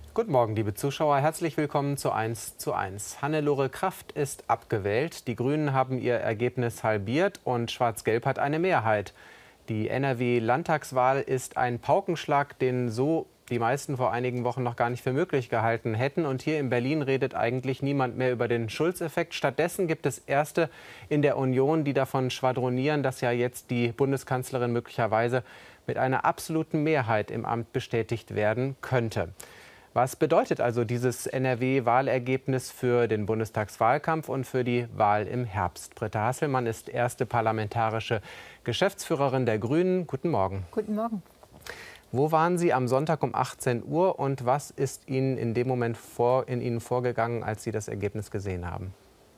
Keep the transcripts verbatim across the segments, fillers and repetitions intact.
Guten Morgen, liebe Zuschauer. Herzlich willkommen zu eins zu eins. Hannelore Kraft ist abgewählt. Die Grünen haben ihr Ergebnis halbiert und Schwarz-Gelb hat eine Mehrheit. Die N R W-Landtagswahl ist ein Paukenschlag, den so die meisten vor einigen Wochen noch gar nicht für möglich gehalten hätten. Und hier in Berlin redet eigentlich niemand mehr über den Schulz-Effekt. Stattdessen gibt es Erste in der Union, die davon schwadronieren, dass ja jetzt die Bundeskanzlerin möglicherweise mit einer absoluten Mehrheit im Amt bestätigt werden könnte. Was bedeutet also dieses N R W-Wahlergebnis für den Bundestagswahlkampf und für die Wahl im Herbst? Britta Hasselmann ist erste parlamentarische Geschäftsführerin der Grünen. Guten Morgen. Guten Morgen. Wo waren Sie am Sonntag um achtzehn Uhr und was ist Ihnen in dem Moment vor, in Ihnen vorgegangen, als Sie das Ergebnis gesehen haben?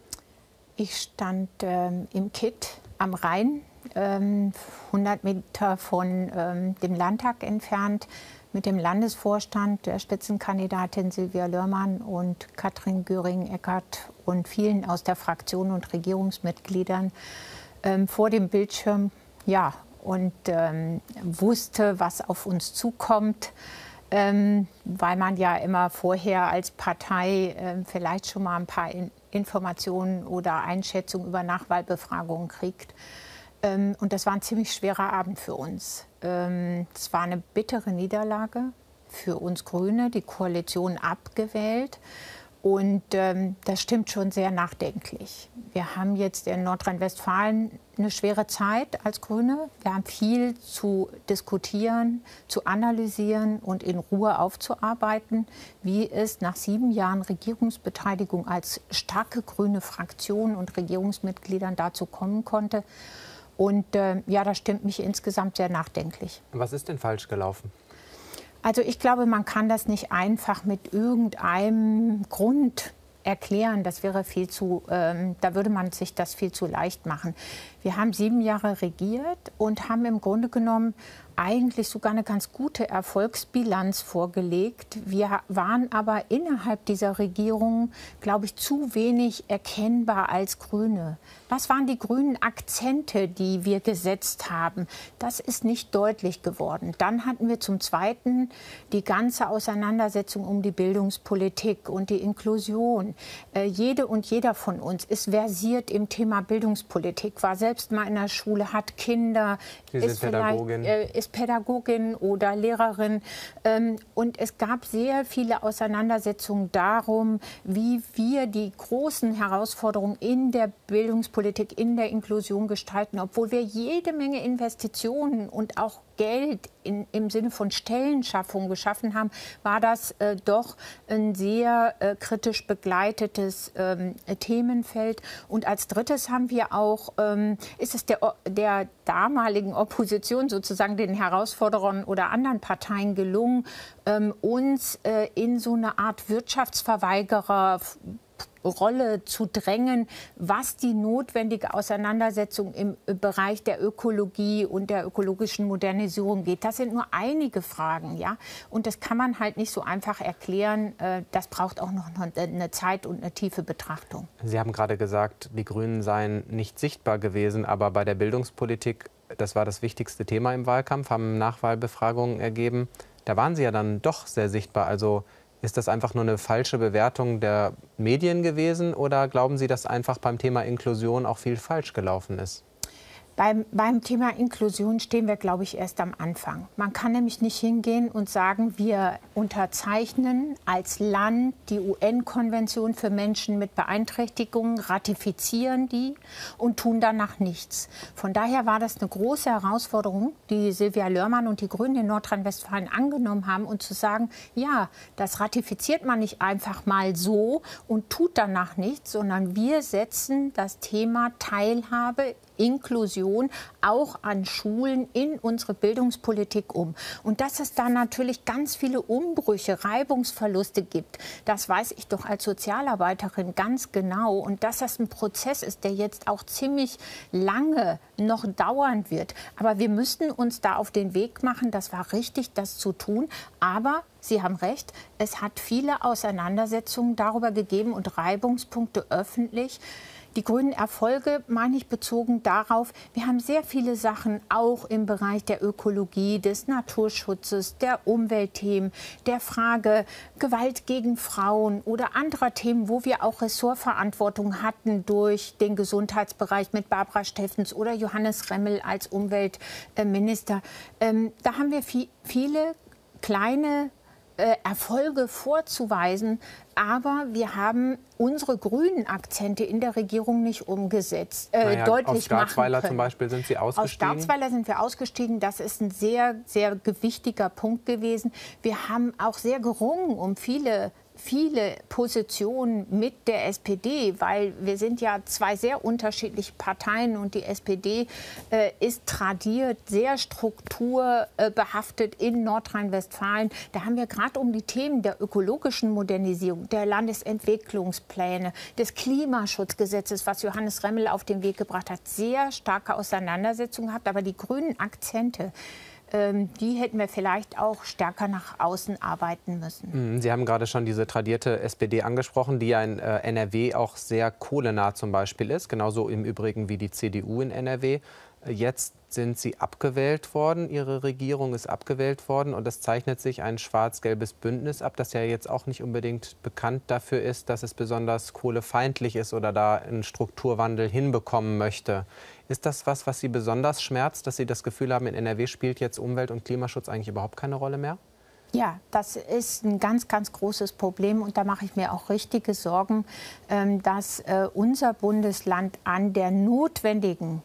Ich stand ähm, im Kitt am Rhein, ähm, hundert Meter von ähm, dem Landtag entfernt, mit dem Landesvorstand, der Spitzenkandidatin Silvia Lörmann und Katrin Göring-Eckardt und vielen aus der Fraktion und Regierungsmitgliedern ähm, vor dem Bildschirm, ja, und ähm, wusste, was auf uns zukommt, ähm, weil man ja immer vorher als Partei äh, vielleicht schon mal ein paar in Informationen oder Einschätzungen über Nachwahlbefragungen kriegt. Ähm, und das war ein ziemlich schwerer Abend für uns. Ähm, es war eine bittere Niederlage für uns Grüne, die Koalition abgewählt. Und ähm, das stimmt schon sehr nachdenklich. Wir haben jetzt in Nordrhein-Westfalen eine schwere Zeit als Grüne. Wir haben viel zu diskutieren, zu analysieren und in Ruhe aufzuarbeiten, wie es nach sieben Jahren Regierungsbeteiligung als starke grüne Fraktion und Regierungsmitgliedern dazu kommen konnte. Und äh, ja, das stimmt mich insgesamt sehr nachdenklich. Was ist denn falsch gelaufen? Also ich glaube, man kann das nicht einfach mit irgendeinem Grund erklären. Das wäre viel zu, ähm, da würde man sich das viel zu leicht machen. Wir haben sieben Jahre regiert und haben im Grunde genommen eigentlich sogar eine ganz gute Erfolgsbilanz vorgelegt. Wir waren aber innerhalb dieser Regierung, glaube ich, zu wenig erkennbar als Grüne. Was waren die grünen Akzente, die wir gesetzt haben? Das ist nicht deutlich geworden. Dann hatten wir zum Zweiten die ganze Auseinandersetzung um die Bildungspolitik und die Inklusion. Äh, jede und jeder von uns ist versiert im Thema Bildungspolitik, war selbst mal in der Schule, hat Kinder, Sie ist sind Pädagogin. Äh, ist Pädagogin oder Lehrerin. Ähm, und es gab sehr viele Auseinandersetzungen darum, wie wir die großen Herausforderungen in der Bildungspolitik, in der Inklusion gestalten, obwohl wir jede Menge Investitionen und auch Geld in, im Sinne von Stellenschaffung geschaffen haben, war das äh, doch ein sehr äh, kritisch begleitetes ähm, Themenfeld. Und als drittes haben wir auch, ähm, ist es der, der damaligen Opposition, sozusagen den Herausforderern oder anderen Parteien gelungen, ähm, uns äh, in so eine Art Wirtschaftsverweigerer Rolle zu drängen, was die notwendige Auseinandersetzung im Bereich der Ökologie und der ökologischen Modernisierung geht. Das sind nur einige Fragen, ja. Und das kann man halt nicht so einfach erklären. Das braucht auch noch eine Zeit und eine tiefe Betrachtung. Sie haben gerade gesagt, die Grünen seien nicht sichtbar gewesen, aber bei der Bildungspolitik, das war das wichtigste Thema im Wahlkampf, haben Nachwahlbefragungen ergeben. Da waren Sie ja dann doch sehr sichtbar. Also ist das einfach nur eine falsche Bewertung der Medien gewesen oder glauben Sie, dass einfach beim Thema Inklusion auch viel falsch gelaufen ist? Beim, beim Thema Inklusion stehen wir, glaube ich, erst am Anfang. Man kann nämlich nicht hingehen und sagen, wir unterzeichnen als Land die U N-Konvention für Menschen mit Beeinträchtigungen, ratifizieren die und tun danach nichts. Von daher war das eine große Herausforderung, die Silvia Lörmann und die Grünen in Nordrhein-Westfalen angenommen haben, und zu sagen, ja, das ratifiziert man nicht einfach mal so und tut danach nichts, sondern wir setzen das Thema Teilhabe, Inklusion auch an Schulen in unsere Bildungspolitik um. Und dass es da natürlich ganz viele Umbrüche, Reibungsverluste gibt, das weiß ich doch als Sozialarbeiterin ganz genau. Und dass das ein Prozess ist, der jetzt auch ziemlich lange noch dauern wird. Aber wir müssten uns da auf den Weg machen, das war richtig, das zu tun. Aber Sie haben recht, es hat viele Auseinandersetzungen darüber gegeben und Reibungspunkte öffentlich. Die grünen Erfolge meine ich bezogen darauf, wir haben sehr viele Sachen auch im Bereich der Ökologie, des Naturschutzes, der Umweltthemen, der Frage Gewalt gegen Frauen oder anderer Themen, wo wir auch Ressortverantwortung hatten durch den Gesundheitsbereich mit Barbara Steffens oder Johannes Remmel als Umweltminister. Ähm, da haben wir viel, viele kleine Erfolge vorzuweisen, aber wir haben unsere grünen Akzente in der Regierung nicht umgesetzt, äh, naja, deutlich machen können. Aus Garzweiler zum Beispiel sind Sie ausgestiegen? Aus Garzweiler sind wir ausgestiegen. Das ist ein sehr, sehr gewichtiger Punkt gewesen. Wir haben auch sehr gerungen um viele viele Positionen mit der S P D, weil wir sind ja zwei sehr unterschiedliche Parteien und die S P D äh, ist tradiert, sehr strukturbehaftet in Nordrhein-Westfalen. Da haben wir gerade um die Themen der ökologischen Modernisierung, der Landesentwicklungspläne, des Klimaschutzgesetzes, was Johannes Remmel auf den Weg gebracht hat, sehr starke Auseinandersetzungen gehabt. Aber die grünen Akzente, die hätten wir vielleicht auch stärker nach außen arbeiten müssen. Sie haben gerade schon diese tradierte S P D angesprochen, die ja in äh, N R W auch sehr kohlenah zum Beispiel ist, genauso im Übrigen wie die C D U in N R W. Jetzt sind sie abgewählt worden, ihre Regierung ist abgewählt worden und es zeichnet sich ein schwarz-gelbes Bündnis ab, das ja jetzt auch nicht unbedingt bekannt dafür ist, dass es besonders kohlefeindlich ist oder da einen Strukturwandel hinbekommen möchte. Ist das was, was Sie besonders schmerzt, dass Sie das Gefühl haben, in N R W spielt jetzt Umwelt- und Klimaschutz eigentlich überhaupt keine Rolle mehr? Ja, das ist ein ganz, ganz großes Problem und da mache ich mir auch richtige Sorgen, dass unser Bundesland an der notwendigen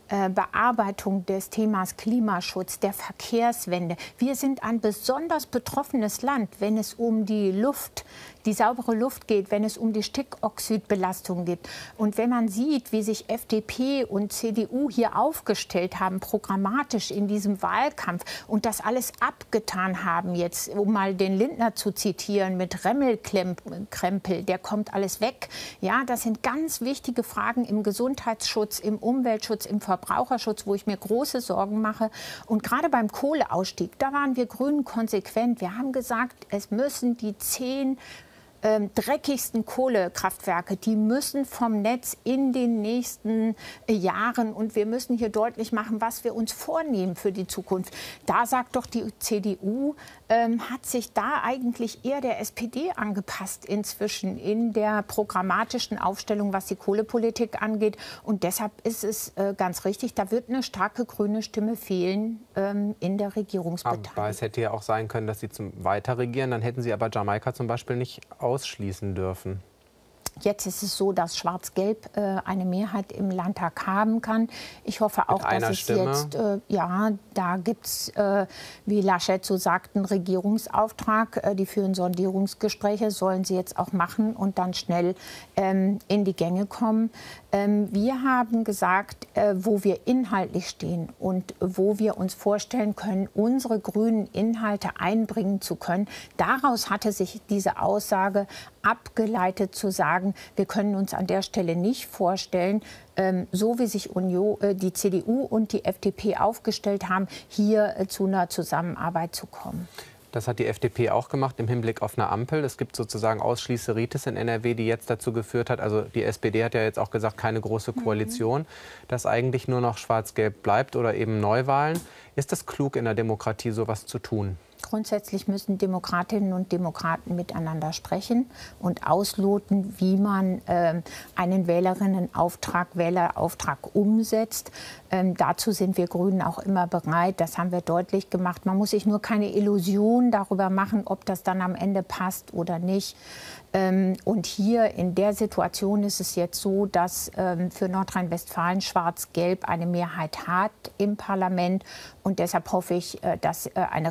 Bearbeitung des Themas Klimaschutz, der Verkehrswende. Wir sind ein besonders betroffenes Land, wenn es um die Luft, die saubere Luft geht, wenn es um die Stickoxidbelastung geht. Und wenn man sieht, wie sich F D P und C D U hier aufgestellt haben, programmatisch in diesem Wahlkampf und das alles abgetan haben jetzt, um mal den Lindner zu zitieren, mit Remmelkrempel, der kommt alles weg. Ja, das sind ganz wichtige Fragen im Gesundheitsschutz, im Umweltschutz, im Verbraucherschutz, wo ich mir große Sorgen mache. Und gerade beim Kohleausstieg, da waren wir Grünen konsequent. Wir haben gesagt, es müssen die zehn Ähm, dreckigsten Kohlekraftwerke, die müssen vom Netz in den nächsten äh, Jahren. Und wir müssen hier deutlich machen, was wir uns vornehmen für die Zukunft. Da sagt doch die C D U, ähm, hat sich da eigentlich eher der S P D angepasst inzwischen in der programmatischen Aufstellung, was die Kohlepolitik angeht. Und deshalb ist es äh, ganz richtig, da wird eine starke grüne Stimme fehlen ähm, in der Regierungsbeteiligung. Aber es hätte ja auch sein können, dass Sie zum Weiterregieren, dann hätten Sie aber Jamaika zum Beispiel nicht ausschließen dürfen. Jetzt ist es so, dass Schwarz-Gelb äh, eine Mehrheit im Landtag haben kann. Ich hoffe auch, dass es Stimme. jetzt, äh, ja, da gibt es, äh, wie Laschet so sagt, einen Regierungsauftrag. Äh, die führen Sondierungsgespräche, sollen sie jetzt auch machen und dann schnell ähm, in die Gänge kommen. Ähm, wir haben gesagt, äh, wo wir inhaltlich stehen und wo wir uns vorstellen können, unsere grünen Inhalte einbringen zu können. Daraus hatte sich diese Aussage abgeleitet zu sagen, wir können uns an der Stelle nicht vorstellen, ähm, so wie sich Union, äh, die C D U und die F D P aufgestellt haben, hier äh, zu einer Zusammenarbeit zu kommen. Das hat die F D P auch gemacht im Hinblick auf eine Ampel. Es gibt sozusagen Ausschließeritis in N R W, die jetzt dazu geführt hat, also die S P D hat ja jetzt auch gesagt, keine große Koalition, mhm. dass eigentlich nur noch Schwarz-Gelb bleibt oder eben Neuwahlen. Ist das klug in der Demokratie, sowas zu tun? Grundsätzlich müssen Demokratinnen und Demokraten miteinander sprechen und ausloten, wie man äh, einen Wählerinnenauftrag, Wählerauftrag umsetzt. Ähm, dazu sind wir Grünen auch immer bereit. Das haben wir deutlich gemacht. Man muss sich nur keine Illusion darüber machen, ob das dann am Ende passt oder nicht. Ähm, und hier in der Situation ist es jetzt so, dass ähm, für Nordrhein-Westfalen Schwarz-Gelb eine Mehrheit hat im Parlament. Und deshalb hoffe ich, äh, dass äh, eine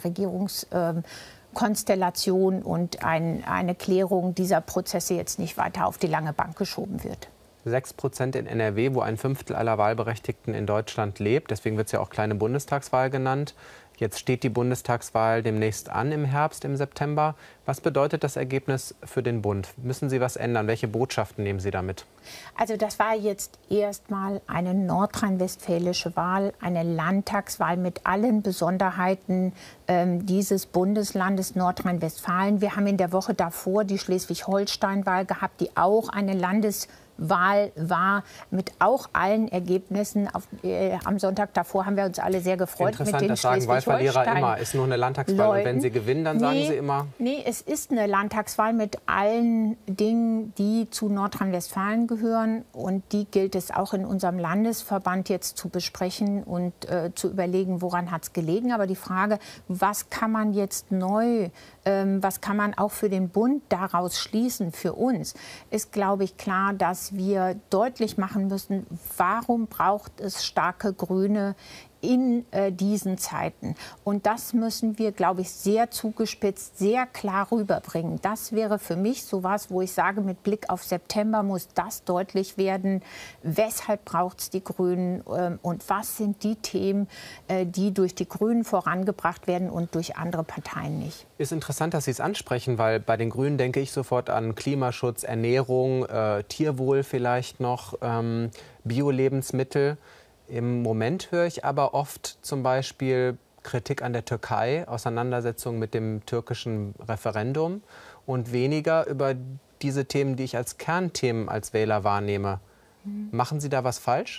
Regierungskonstellation und ein, eine Klärung dieser Prozesse jetzt nicht weiter auf die lange Bank geschoben wird. sechs Prozent in N R W, wo ein Fünftel aller Wahlberechtigten in Deutschland lebt. Deswegen wird es ja auch kleine Bundestagswahl genannt. Jetzt steht die Bundestagswahl demnächst an im Herbst, im September. Was bedeutet das Ergebnis für den Bund? Müssen Sie was ändern? Welche Botschaften nehmen Sie damit? Also das war jetzt erstmal eine nordrhein-westfälische Wahl, eine Landtagswahl mit allen Besonderheiten ähm, dieses Bundeslandes Nordrhein-Westfalen. Wir haben in der Woche davor die Schleswig-Holstein-Wahl gehabt, die auch eine Landes Wahl war mit auch allen Ergebnissen. Auf, äh, am Sonntag davor haben wir uns alle sehr gefreut. Interessant, mit den das sagen Wahlverlierer immer. Ist nur eine Landtagswahl Leuten. Und wenn sie gewinnen, dann nee, sagen sie immer... Nee, es ist eine Landtagswahl mit allen Dingen, die zu Nordrhein-Westfalen gehören. Und die gilt es auch in unserem Landesverband jetzt zu besprechen und äh, zu überlegen, woran hat es gelegen. Aber die Frage, was kann man jetzt neu, ähm, was kann man auch für den Bund daraus schließen, für uns, ist, glaube ich, klar, dass wir deutlich machen müssen, warum braucht es starke Grüne in äh, diesen Zeiten. Und das müssen wir, glaube ich, sehr zugespitzt, sehr klar rüberbringen. Das wäre für mich sowas, wo ich sage, mit Blick auf September muss das deutlich werden. Weshalb braucht es die Grünen ähm, und was sind die Themen, äh, die durch die Grünen vorangebracht werden und durch andere Parteien nicht? Ist interessant, dass Sie es ansprechen, weil bei den Grünen denke ich sofort an Klimaschutz, Ernährung, äh, Tierwohl vielleicht noch, ähm, Bio-Lebensmittel. Im Moment höre ich aber oft zum Beispiel Kritik an der Türkei, Auseinandersetzungen mit dem türkischen Referendum und weniger über diese Themen, die ich als Kernthemen als Wähler wahrnehme. Mhm. Machen Sie da was falsch?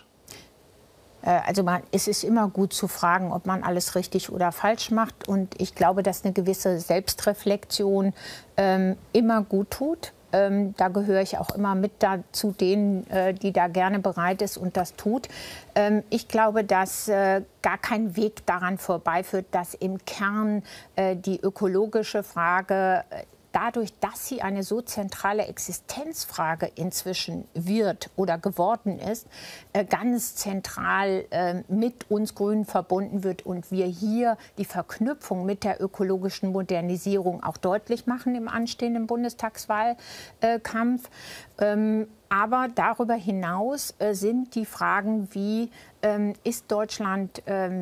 Also man, es ist immer gut zu fragen, ob man alles richtig oder falsch macht. Und ich glaube, dass eine gewisse Selbstreflexion ähm, immer gut tut. Ähm, da gehöre ich auch immer mit dazu denen, äh, die da gerne bereit ist und das tut. Ähm, ich glaube, dass äh, gar kein Weg daran vorbeiführt, dass im Kern äh, die ökologische Frage äh, dadurch, dass sie eine so zentrale Existenzfrage inzwischen wird oder geworden ist, ganz zentral mit uns Grünen verbunden wird und wir hier die Verknüpfung mit der ökologischen Modernisierung auch deutlich machen im anstehenden Bundestagswahlkampf. Aber darüber hinaus sind die Fragen wie, ist Deutschland,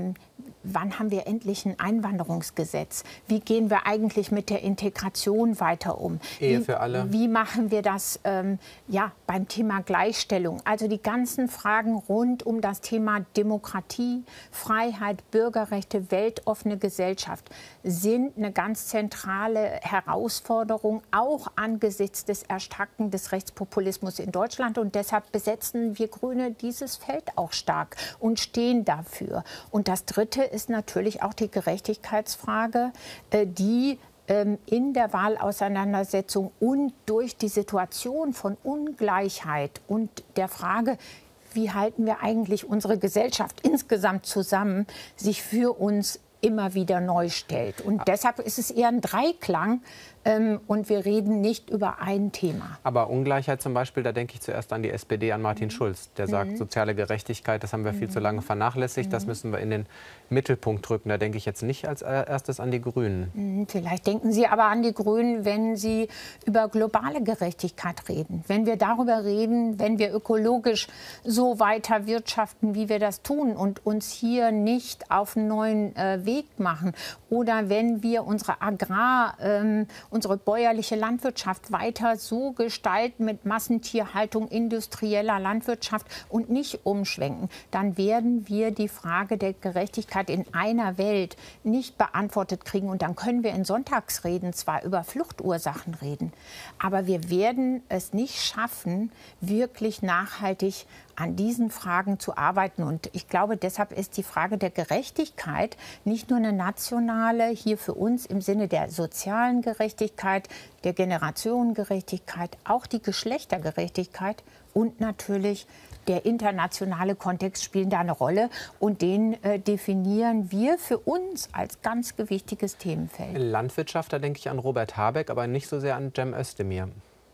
wann haben wir endlich ein Einwanderungsgesetz? Wie gehen wir eigentlich mit der Integration weiter um? Ehe wie, für alle. Wie machen wir das ähm, ja, beim Thema Gleichstellung? Also die ganzen Fragen rund um das Thema Demokratie, Freiheit, Bürgerrechte, weltoffene Gesellschaft sind eine ganz zentrale Herausforderung, auch angesichts des Erstarken des Rechtspopulismus in Deutschland. Und deshalb besetzen wir Grüne dieses Feld auch stark und stehen dafür. Und das Dritte ist natürlich auch die Gerechtigkeitsfrage, die in der Wahlauseinandersetzung und durch die Situation von Ungleichheit und der Frage, wie halten wir eigentlich unsere Gesellschaft insgesamt zusammen, sich für uns immer wieder neu stellt. Und deshalb ist es eher ein Dreiklang. Ähm, und wir reden nicht über ein Thema. Aber Ungleichheit zum Beispiel, da denke ich zuerst an die S P D, an Martin mhm. Schulz. Der sagt, mhm. soziale Gerechtigkeit, das haben wir viel mhm. zu lange vernachlässigt. Mhm. Das müssen wir in den Mittelpunkt rücken. Da denke ich jetzt nicht als erstes an die Grünen. Mhm. Vielleicht denken Sie aber an die Grünen, wenn Sie über globale Gerechtigkeit reden. Wenn wir darüber reden, wenn wir ökologisch so weiter wirtschaften, wie wir das tun und uns hier nicht auf einen neuen äh, Weg machen. Oder wenn wir unsere Agrar- ähm, unsere bäuerliche Landwirtschaft weiter so gestalten mit Massentierhaltung, industrieller Landwirtschaft und nicht umschwenken, dann werden wir die Frage der Gerechtigkeit in einer Welt nicht beantwortet kriegen. Und dann können wir in Sonntagsreden zwar über Fluchtursachen reden, aber wir werden es nicht schaffen, wirklich nachhaltig an diesen Fragen zu arbeiten. Und ich glaube, deshalb ist die Frage der Gerechtigkeit nicht nur eine nationale, hier für uns im Sinne der sozialen Gerechtigkeit, der Generationengerechtigkeit, auch die Geschlechtergerechtigkeit und natürlich der internationale Kontext spielen da eine Rolle. Und den äh, definieren wir für uns als ganz gewichtiges Themenfeld. Landwirtschaft, da denke ich an Robert Habeck, aber nicht so sehr an Cem Özdemir.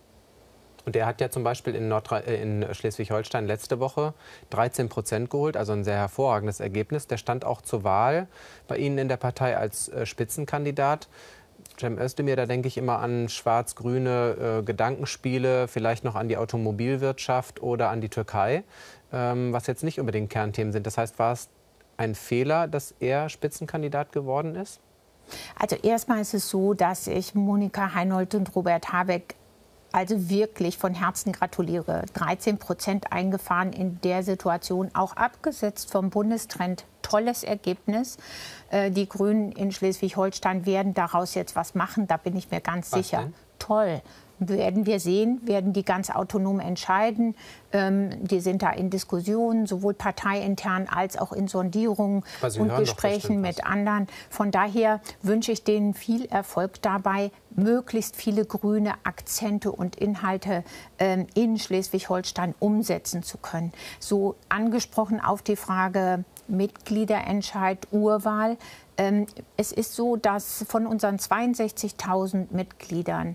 Und der hat ja zum Beispiel in, in Schleswig-Holstein letzte Woche dreizehn Prozent geholt, also ein sehr hervorragendes Ergebnis. Der stand auch zur Wahl bei Ihnen in der Partei als äh, Spitzenkandidat. Cem Özdemir, da denke ich immer an schwarz-grüne äh, Gedankenspiele, vielleicht noch an die Automobilwirtschaft oder an die Türkei, ähm, was jetzt nicht unbedingt Kernthemen sind. Das heißt, war es ein Fehler, dass er Spitzenkandidat geworden ist? Also erstmal ist es so, dass ich Monika Heinold und Robert Habeck also wirklich von Herzen gratuliere. dreizehn Prozent eingefahren in der Situation, auch abgesetzt vom Bundestrend. Tolles Ergebnis. Die Grünen in Schleswig-Holstein werden daraus jetzt was machen, da bin ich mir ganz was sicher. Denn? Toll. werden wir sehen, werden die ganz autonom entscheiden. Ähm, die sind da in Diskussionen, sowohl parteiintern als auch in Sondierungen und Gesprächen mit anderen. Von daher wünsche ich denen viel Erfolg dabei, möglichst viele grüne Akzente und Inhalte ähm, in Schleswig-Holstein umsetzen zu können. So angesprochen auf die Frage Mitgliederentscheid, Urwahl. Ähm, es ist so, dass von unseren zweiundsechzigtausend Mitgliedern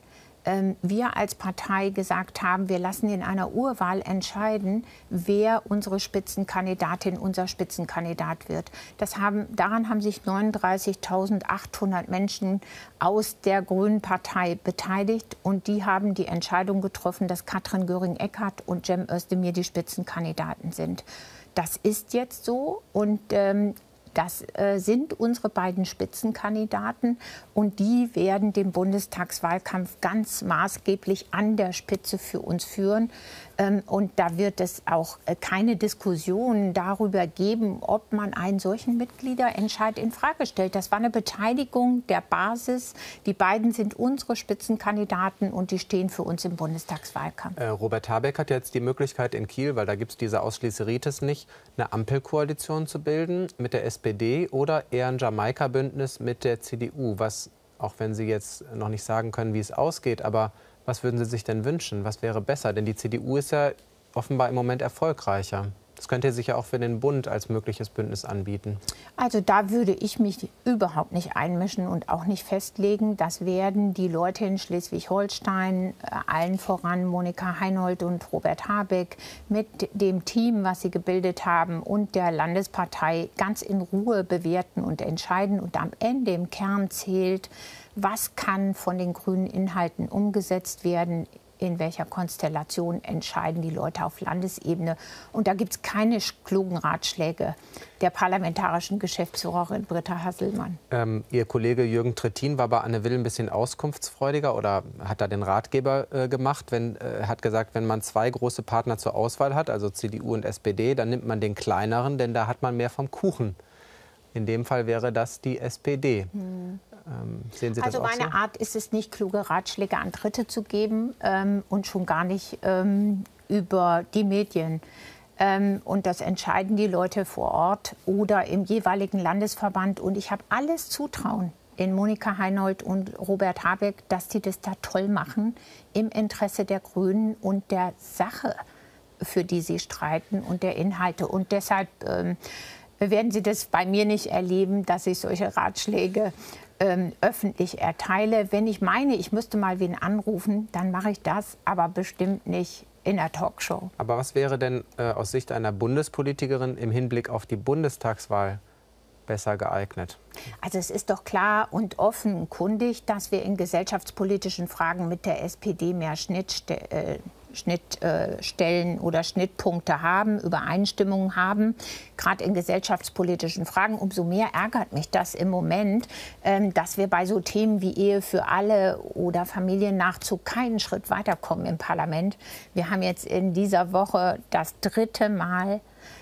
wir als Partei gesagt haben, wir lassen in einer Urwahl entscheiden, wer unsere Spitzenkandidatin, unser Spitzenkandidat wird. Das haben, daran haben sich neununddreißigtausendachthundert Menschen aus der Grünen Partei beteiligt. Und die haben die Entscheidung getroffen, dass Katrin Göring-Eckardt und Cem Özdemir die Spitzenkandidaten sind. Das ist jetzt so und ähm, Das äh, sind unsere beiden Spitzenkandidaten und die werden den Bundestagswahlkampf ganz maßgeblich an der Spitze für uns führen. Ähm, und da wird es auch äh, keine Diskussion darüber geben, ob man einen solchen Mitgliederentscheid in Frage stellt. Das war eine Beteiligung der Basis. Die beiden sind unsere Spitzenkandidaten und die stehen für uns im Bundestagswahlkampf. Äh, Robert Habeck hat jetzt die Möglichkeit in Kiel, weil da gibt es diese Ausschließeritis nicht, eine Ampelkoalition zu bilden mit der S P D oder eher ein Jamaika-Bündnis mit der C D U. Was, auch wenn Sie jetzt noch nicht sagen können, wie es ausgeht, aber was würden Sie sich denn wünschen? Was wäre besser? Denn die C D U ist ja offenbar im Moment erfolgreicher. Das könnte sich ja auch für den Bund als mögliches Bündnis anbieten. Also da würde ich mich überhaupt nicht einmischen und auch nicht festlegen. Das werden die Leute in Schleswig-Holstein, allen voran Monika Heinold und Robert Habeck, mit dem Team, was sie gebildet haben, und der Landespartei ganz in Ruhe bewerten und entscheiden. Und am Ende im Kern zählt, was kann von den grünen Inhalten umgesetzt werden. In welcher Konstellation entscheiden die Leute auf Landesebene. Und da gibt es keine klugen Ratschläge der parlamentarischen Geschäftsführerin Britta Hasselmann. Ähm, Ihr Kollege Jürgen Trittin war bei Anne Will ein bisschen auskunftsfreudiger oder hat da den Ratgeber äh, gemacht. Wenn, äh, hat gesagt, wenn man zwei große Partner zur Auswahl hat, also C D U und S P D, dann nimmt man den kleineren, denn da hat man mehr vom Kuchen. In dem Fall wäre das die S P D. Hm. Ähm, sehen Sie das also auch meine so? Art ist es nicht, kluge Ratschläge an Dritte zu geben ähm, und schon gar nicht ähm, über die Medien. Ähm, und das entscheiden die Leute vor Ort oder im jeweiligen Landesverband. Und ich habe alles Zutrauen in Monika Heinold und Robert Habeck, dass die das da toll machen im Interesse der Grünen und der Sache, für die sie streiten und der Inhalte. Und deshalb ähm, werden Sie das bei mir nicht erleben, dass ich solche Ratschläge ähm, öffentlich erteile. Wenn ich meine, ich müsste mal wen anrufen, dann mache ich das, aber bestimmt nicht in der Talkshow. Aber was wäre denn äh, aus Sicht einer Bundespolitikerin im Hinblick auf die Bundestagswahl besser geeignet? Also es ist doch klar und offenkundig, dass wir in gesellschaftspolitischen Fragen mit der S P D mehr Schnittstellen äh, Schnittstellen oder Schnittpunkte haben, Übereinstimmungen haben, gerade in gesellschaftspolitischen Fragen. Umso mehr ärgert mich das im Moment, dass wir bei so Themen wie Ehe für alle oder Familiennachzug keinen Schritt weiterkommen im Parlament. Wir haben jetzt in dieser Woche das dritte Mal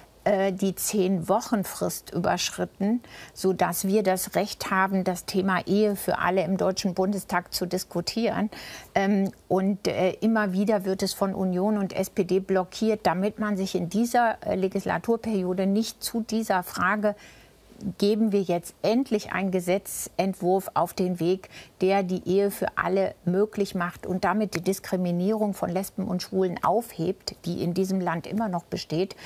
die Zehn-Wochen-Frist überschritten, sodass wir das Recht haben, das Thema Ehe für alle im Deutschen Bundestag zu diskutieren. Und immer wieder wird es von Union und S P D blockiert, damit man sich in dieser Legislaturperiode nicht zu dieser Frage geben wir jetzt endlich einen Gesetzentwurf auf den Weg, der die Ehe für alle möglich macht und damit die Diskriminierung von Lesben und Schwulen aufhebt, die in diesem Land immer noch besteht.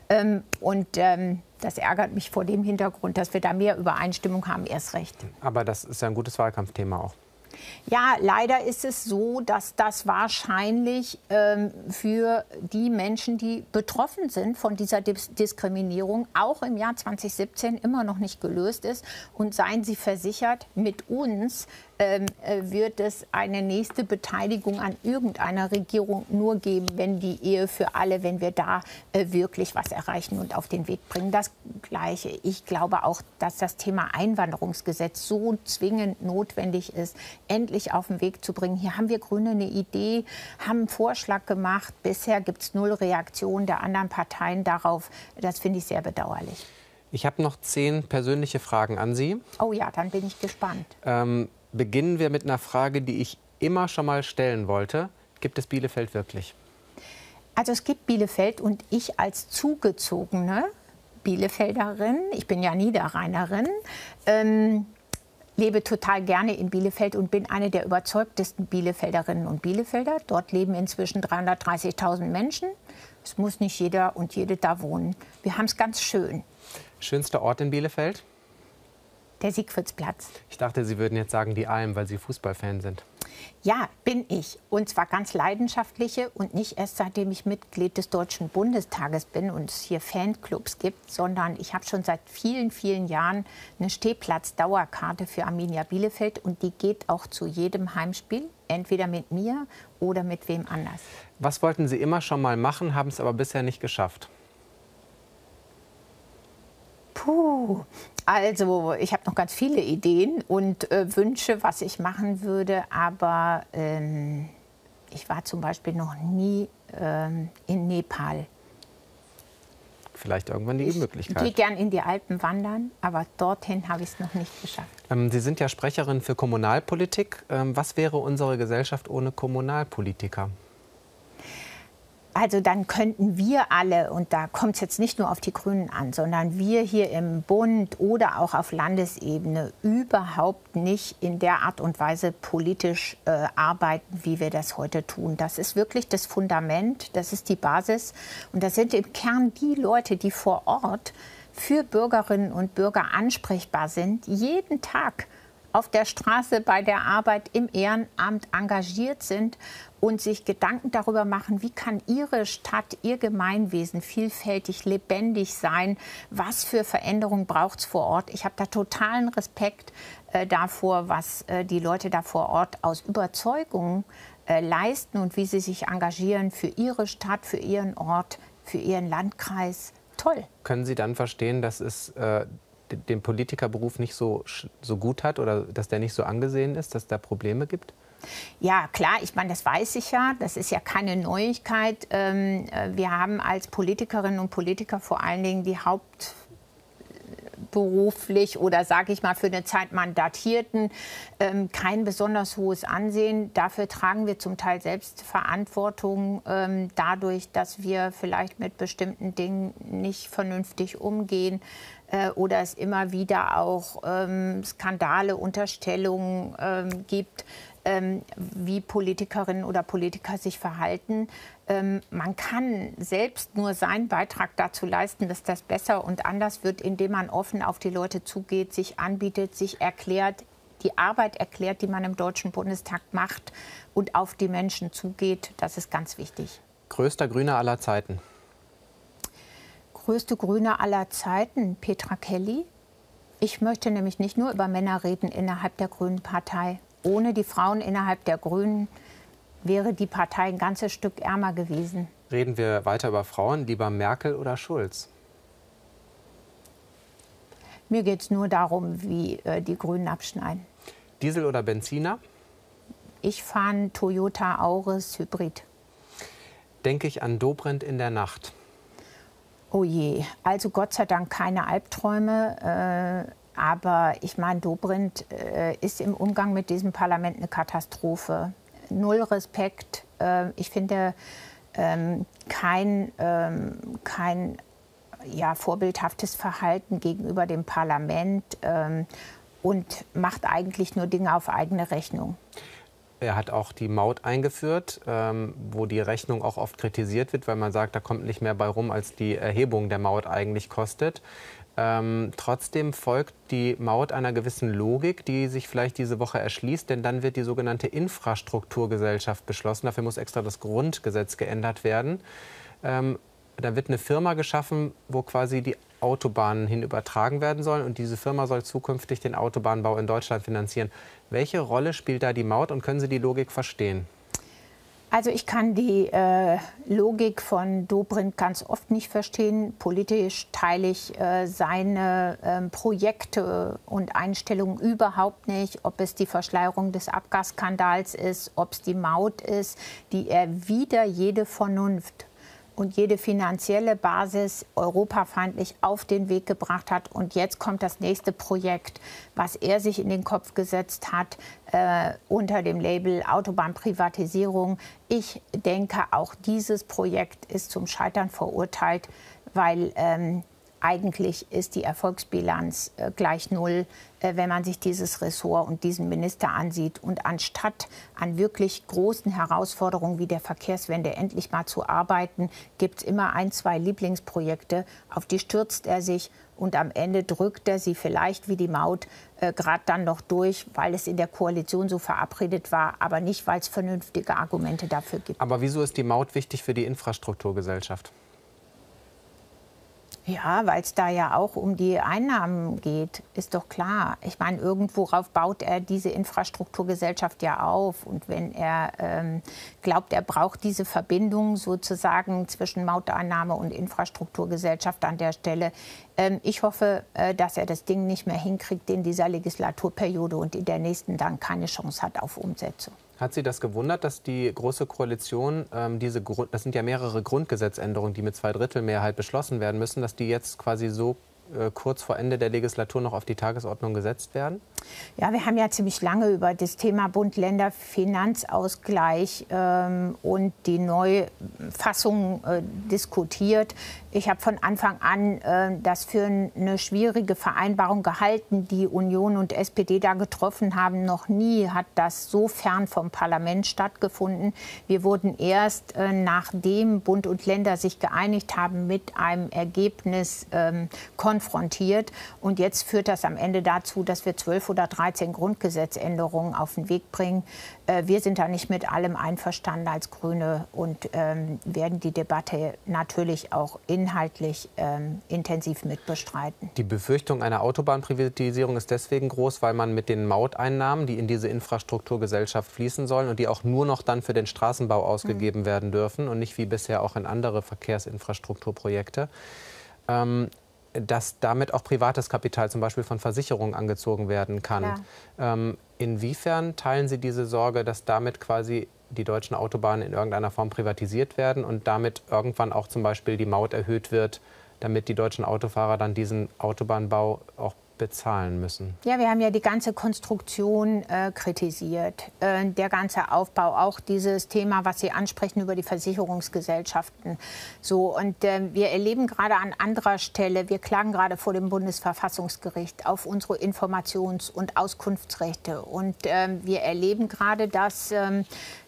Und das ärgert mich vor dem Hintergrund, dass wir da mehr Übereinstimmung haben, erst recht. Aber das ist ja ein gutes Wahlkampfthema auch. Ja, leider ist es so, dass das wahrscheinlich ähm, für die Menschen, die betroffen sind von dieser Dis Diskriminierung, auch im Jahr zweitausendsiebzehn immer noch nicht gelöst ist. Und seien Sie versichert, mit uns ähm, wird es eine nächste Beteiligung an irgendeiner Regierung nur geben, wenn die Ehe für alle, wenn wir da äh, wirklich was erreichen und auf den Weg bringen. Das Gleiche. Ich glaube auch, dass das Thema Einwanderungsgesetz so zwingend notwendig ist, endlich auf den Weg zu bringen. Hier haben wir Grüne eine Idee, haben einen Vorschlag gemacht. Bisher gibt es null Reaktion der anderen Parteien darauf. Das finde ich sehr bedauerlich. Ich habe noch zehn persönliche Fragen an Sie. Oh ja, dann bin ich gespannt. Ähm, beginnen wir mit einer Frage, die ich immer schon mal stellen wollte. Gibt es Bielefeld wirklich? Also es gibt Bielefeld und ich als zugezogene Bielefelderin, ich bin ja Niederrheinerin, ähm, lebe total gerne in Bielefeld und bin eine der überzeugtesten Bielefelderinnen und Bielefelder. Dort leben inzwischen dreihundertdreißigtausend Menschen. Es muss nicht jeder und jede da wohnen. Wir haben es ganz schön. Schönster Ort in Bielefeld? Der Siegfriedsplatz. Ich dachte, Sie würden jetzt sagen die Alm, weil Sie Fußballfan sind. Ja, bin ich. Und zwar ganz leidenschaftliche und nicht erst seitdem ich Mitglied des Deutschen Bundestages bin und es hier Fanclubs gibt, sondern ich habe schon seit vielen, vielen Jahren eine Stehplatz-Dauerkarte für Arminia Bielefeld und die geht auch zu jedem Heimspiel, entweder mit mir oder mit wem anders. Was wollten Sie immer schon mal machen, haben es aber bisher nicht geschafft? Puh, also ich habe noch ganz viele Ideen und äh, Wünsche, was ich machen würde, aber ähm, ich war zum Beispiel noch nie ähm, in Nepal. Vielleicht irgendwann die Ich Möglichkeit. gehe gern in die Alpen wandern, aber dorthin habe ich es noch nicht geschafft. Ähm, Sie sind ja Sprecherin für Kommunalpolitik. Ähm, was wäre unsere Gesellschaft ohne Kommunalpolitiker? Also dann könnten wir alle, und da kommt es jetzt nicht nur auf die Grünen an, sondern wir hier im Bund oder auch auf Landesebene überhaupt nicht in der Art und Weise politisch äh, arbeiten, wie wir das heute tun. Das ist wirklich das Fundament, das ist die Basis. Und das sind im Kern die Leute, die vor Ort für Bürgerinnen und Bürger ansprechbar sind, jeden Tag auf der Straße, bei der Arbeit, im Ehrenamt engagiert sind und sich Gedanken darüber machen, wie kann ihre Stadt, ihr Gemeinwesen vielfältig, lebendig sein, was für Veränderungen braucht es vor Ort. Ich habe da totalen Respekt äh, davor, was äh, die Leute da vor Ort aus Überzeugung äh, leisten und wie sie sich engagieren für ihre Stadt, für ihren Ort, für ihren Landkreis. Toll. Können Sie dann verstehen, dass es äh, den Politikerberuf nicht so, so gut hat oder dass der nicht so angesehen ist, dass es da Probleme gibt? Ja, klar, ich meine, das weiß ich ja. Das ist ja keine Neuigkeit. Ähm, wir haben als Politikerinnen und Politiker vor allen Dingen die hauptberuflich oder, sage ich mal, für eine Zeit Mandatierten ähm, kein besonders hohes Ansehen. Dafür tragen wir zum Teil selbst Verantwortung, ähm, dadurch, dass wir vielleicht mit bestimmten Dingen nicht vernünftig umgehen. Äh, oder es immer wieder auch ähm, Skandale, Unterstellungen ähm, gibt, ähm, wie Politikerinnen oder Politiker sich verhalten. Ähm, man kann selbst nur seinen Beitrag dazu leisten, dass das besser und anders wird, indem man offen auf die Leute zugeht, sich anbietet, sich erklärt, die Arbeit erklärt, die man im Deutschen Bundestag macht und auf die Menschen zugeht. Das ist ganz wichtig. Größter Grüner aller Zeiten? Größte Grüne aller Zeiten, Petra Kelly. Ich möchte nämlich nicht nur über Männer reden innerhalb der Grünen Partei. Ohne die Frauen innerhalb der Grünen wäre die Partei ein ganzes Stück ärmer gewesen. Reden wir weiter über Frauen, lieber Merkel oder Schulz? Mir geht es nur darum, wie äh, die Grünen abschneiden. Diesel oder Benziner? Ich fahre einen Toyota Auris Hybrid. Denke ich an Dobrindt in der Nacht? Oh je, also Gott sei Dank keine Albträume. Äh, aber ich meine, Dobrindt äh, ist im Umgang mit diesem Parlament eine Katastrophe. Null Respekt. Äh, ich finde ähm, kein, ähm, kein ja, vorbildhaftes Verhalten gegenüber dem Parlament ähm, und macht eigentlich nur Dinge auf eigene Rechnung. Er hat auch die Maut eingeführt, ähm, wo die Rechnung auch oft kritisiert wird, weil man sagt, da kommt nicht mehr bei rum, als die Erhebung der Maut eigentlich kostet. Ähm, trotzdem folgt die Maut einer gewissen Logik, die sich vielleicht diese Woche erschließt, denn dann wird die sogenannte Infrastrukturgesellschaft beschlossen. Dafür muss extra das Grundgesetz geändert werden. Ähm, da wird eine Firma geschaffen, wo quasi die Autobahnen hin übertragen werden sollen. Und diese Firma soll zukünftig den Autobahnbau in Deutschland finanzieren. Welche Rolle spielt da die Maut und können Sie die Logik verstehen? Also ich kann die äh, Logik von Dobrindt ganz oft nicht verstehen. Politisch teile ich äh, seine äh, Projekte und Einstellungen überhaupt nicht. Ob es die Verschleierung des Abgasskandals ist, ob es die Maut ist, die er wider jede Vernunft und jede finanzielle Basis europafeindlich auf den Weg gebracht hat. Und jetzt kommt das nächste Projekt, was er sich in den Kopf gesetzt hat, äh, unter dem Label Autobahnprivatisierung. Ich denke, auch dieses Projekt ist zum Scheitern verurteilt, weil ähm, eigentlich ist die Erfolgsbilanz äh, gleich null, äh, wenn man sich dieses Ressort und diesen Minister ansieht. Und anstatt an wirklich großen Herausforderungen wie der Verkehrswende endlich mal zu arbeiten, gibt es immer ein, zwei Lieblingsprojekte, auf die stürzt er sich. Und am Ende drückt er sie vielleicht wie die Maut äh, gerade dann noch durch, weil es in der Koalition so verabredet war, aber nicht, weil es vernünftige Argumente dafür gibt. Aber wieso ist die Maut wichtig für die Infrastrukturgesellschaft? Ja, weil es da ja auch um die Einnahmen geht, ist doch klar. Ich meine, irgendworauf baut er diese Infrastrukturgesellschaft ja auf. Und wenn er ähm, glaubt, er braucht diese Verbindung sozusagen zwischen Mauteinnahme und Infrastrukturgesellschaft an der Stelle. Ähm, ich hoffe, äh, dass er das Ding nicht mehr hinkriegt in dieser Legislaturperiode und in der nächsten dann keine Chance hat auf Umsetzung. Hat Sie das gewundert, dass die Große Koalition, ähm, diese, das sind ja mehrere Grundgesetzänderungen, die mit Zweidrittelmehrheit beschlossen werden müssen, dass die jetzt quasi so äh, kurz vor Ende der Legislatur noch auf die Tagesordnung gesetzt werden? Ja, wir haben ja ziemlich lange über das Thema Bund-Länder-Finanzausgleich ähm, und die Neufassung äh, diskutiert. Ich habe von Anfang an äh, das für eine schwierige Vereinbarung gehalten, die Union und S P D da getroffen haben. Noch nie hat das so fern vom Parlament stattgefunden. Wir wurden erst, äh, nachdem Bund und Länder sich geeinigt haben, mit einem Ergebnis ähm, konfrontiert. Und jetzt führt das am Ende dazu, dass wir zwölf oder dreizehn Grundgesetzänderungen auf den Weg bringen. Äh, wir sind da nicht mit allem einverstanden als Grüne und ähm, werden die Debatte natürlich auch inhaltlich ähm, intensiv mitbestreiten. Die Befürchtung einer Autobahnprivatisierung ist deswegen groß, weil man mit den Mauteinnahmen, die in diese Infrastrukturgesellschaft fließen sollen und die auch nur noch dann für den Straßenbau ausgegeben mhm. werden dürfen und nicht wie bisher auch in andere Verkehrsinfrastrukturprojekte, ähm, dass damit auch privates Kapital, zum Beispiel von Versicherungen, angezogen werden kann. Ähm, inwiefern teilen Sie diese Sorge, dass damit quasi die deutschen Autobahnen in irgendeiner Form privatisiert werden und damit irgendwann auch zum Beispiel die Maut erhöht wird, damit die deutschen Autofahrer dann diesen Autobahnbau auch bezahlen müssen? Ja, wir haben ja die ganze Konstruktion äh, kritisiert, äh, der ganze Aufbau, auch dieses Thema, was Sie ansprechen über die Versicherungsgesellschaften. So, und äh, wir erleben gerade an anderer Stelle, wir klagen gerade vor dem Bundesverfassungsgericht auf unsere Informations- und Auskunftsrechte. Und äh, wir erleben gerade, dass äh,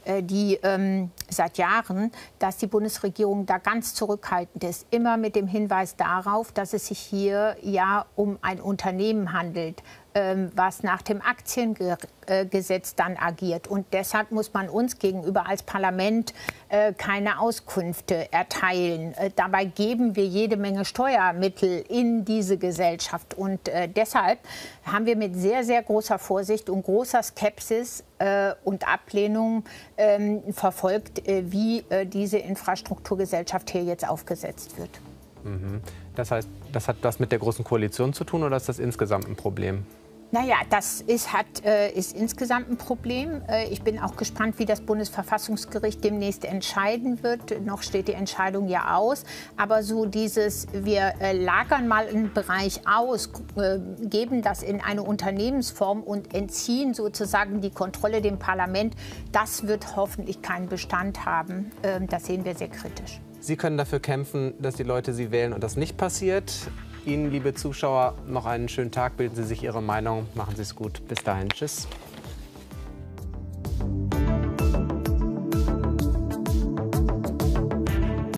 die ähm, seit Jahren, dass die Bundesregierung da ganz zurückhaltend ist, immer mit dem Hinweis darauf, dass es sich hier ja um ein Unternehmen handelt, ähm, was nach dem Aktiengesetz dann agiert. Und deshalb muss man uns gegenüber als Parlament äh, keine Auskünfte erteilen. Äh, dabei geben wir jede Menge Steuermittel in diese Gesellschaft. Und äh, deshalb haben wir mit sehr, sehr großer Vorsicht und großer Skepsis äh, und Ablehnung äh, verfolgt, äh, wie äh, diese Infrastrukturgesellschaft hier jetzt aufgesetzt wird. Mhm. Das heißt, das hat das mit der Großen Koalition zu tun oder ist das insgesamt ein Problem? Naja, das ist, hat, äh, ist insgesamt ein Problem. Äh, ich bin auch gespannt, wie das Bundesverfassungsgericht demnächst entscheiden wird. Noch steht die Entscheidung ja aus. Aber so dieses, wir äh, lagern mal einen Bereich aus, äh, geben das in eine Unternehmensform und entziehen sozusagen die Kontrolle dem Parlament, das wird hoffentlich keinen Bestand haben. Äh, das sehen wir sehr kritisch. Sie können dafür kämpfen, dass die Leute Sie wählen und das nicht passiert. Ihnen, liebe Zuschauer, noch einen schönen Tag. Bilden Sie sich Ihre Meinung. Machen Sie es gut. Bis dahin. Tschüss.